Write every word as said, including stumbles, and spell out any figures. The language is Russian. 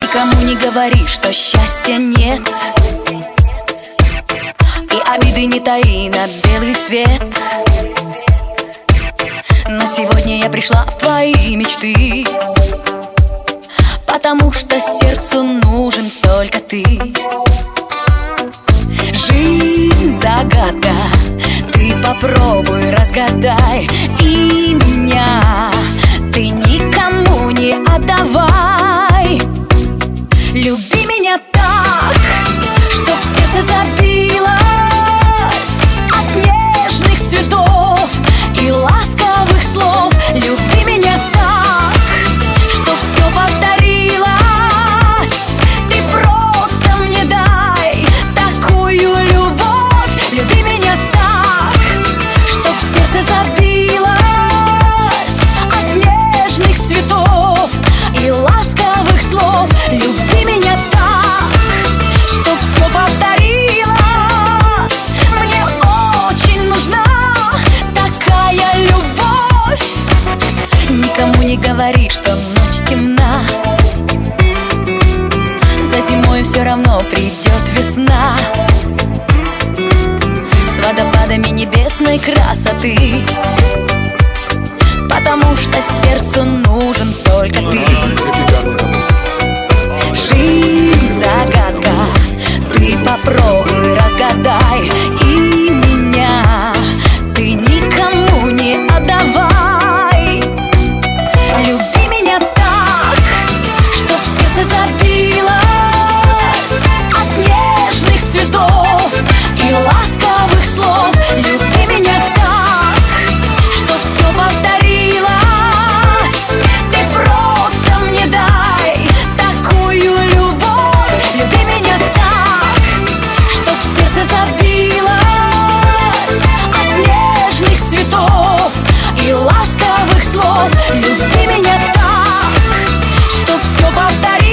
Никому не говори, что счастья нет, и обиды не таи на белый свет. Но сегодня я пришла в твои мечты, потому что сердцу нужен только ты. Жизнь загадка, ты попробуй разгадай, и меня ты никому не отдавай. Люби меня так, чтоб сердце забилось от нежных цветов и ласковых слов. Люби меня так, чтоб все повторилось. Ты просто мне дай такую любовь. Люби меня так, чтоб сердце забилось от нежных цветов и ласковых слов. Люби меня так, чтоб все повторилось. Мне очень нужна такая любовь. Никому не говори, что ночь темна, за зимой все равно придет весна с водопадами небесной красоты, потому что сердцу нужен только ты. Жизнь загадка, ты попробуй разгадай, и меня ты никому не отдавай. Люби меня так, чтоб сердце забилось от нежных цветов и ласковых слов. Люби меня так, чтоб все повторилось. Ты просто мне дай такую любовь. Люби меня так, чтоб сердце забилось от нежных цветов и ласковых слов. Люби меня так, чтоб все повторилось.